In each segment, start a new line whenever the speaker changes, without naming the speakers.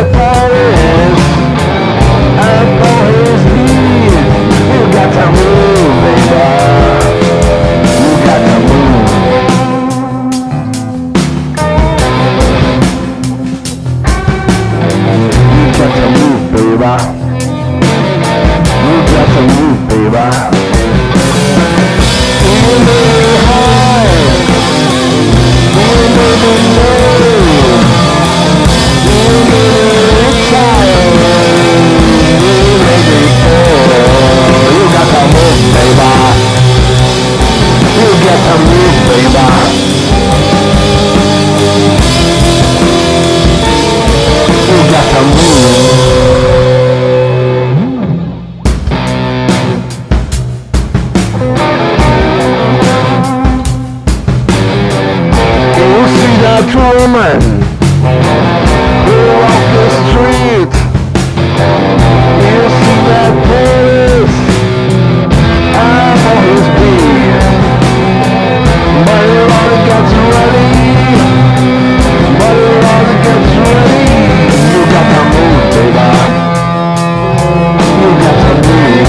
Paris, up on his knees. You got to move, baby. You got to move. You got to move, baby. You got to move, baby. You may be high, you may be low, you may be tired, you may be poor. You got to move, baby. You got to move, baby. You got to move. That woman who walked the street, you see that place up on his beat, but it all gets ready, but it all gets ready. You got to move, baby. You got to move.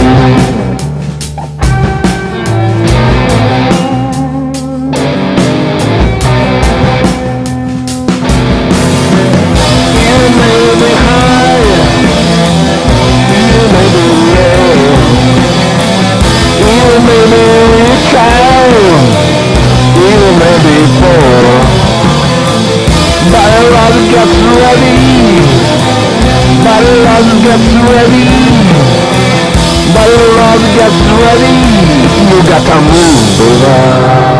Gets ready, battle love gets ready, battle love gets ready. You got to move, baby.